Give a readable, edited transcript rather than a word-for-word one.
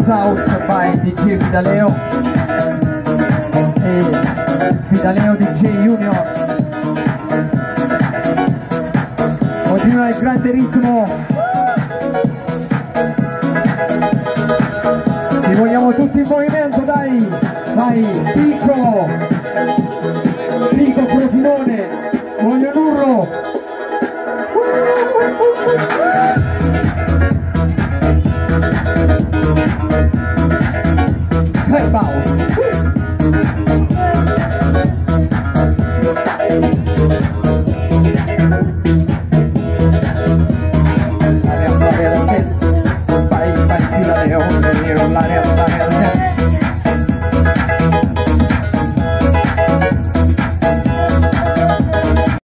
House by DJ Fidaleo e Fidaleo DJ Junior. Continua il grande ritmo, li vogliamo tutti in movimento, dai, vai, Pico Frosinone, voglio un urlo. Clubhouse. L'area Fidaleo,